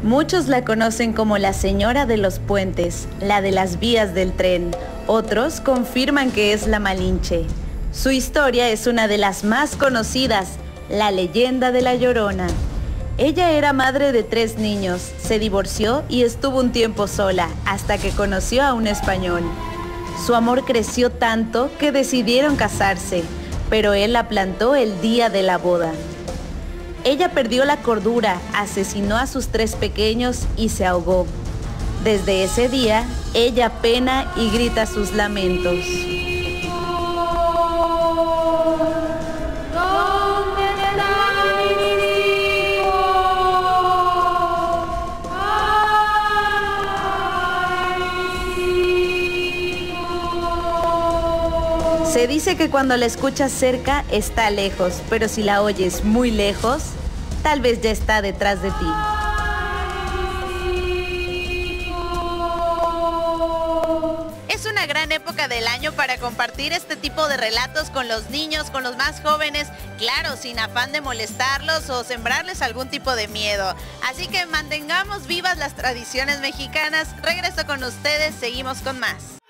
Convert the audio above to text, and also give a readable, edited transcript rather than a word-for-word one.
Muchos la conocen como la señora de los puentes, la de las vías del tren. Otros confirman que es la Malinche. Su historia es una de las más conocidas, la leyenda de la Llorona. Ella era madre de 3 niños, se divorció y estuvo un tiempo sola, hasta que conoció a un español. Su amor creció tanto que decidieron casarse, pero él la plantó el día de la boda. Ella perdió la cordura, asesinó a sus 3 pequeños y se ahogó. Desde ese día, ella pena y grita sus lamentos. Se dice que cuando la escuchas cerca está lejos, pero si la oyes muy lejos, tal vez ya está detrás de ti. Es una gran época del año para compartir este tipo de relatos con los niños, con los más jóvenes, claro, sin afán de molestarlos o sembrarles algún tipo de miedo. Así que mantengamos vivas las tradiciones mexicanas. Regreso con ustedes, seguimos con más.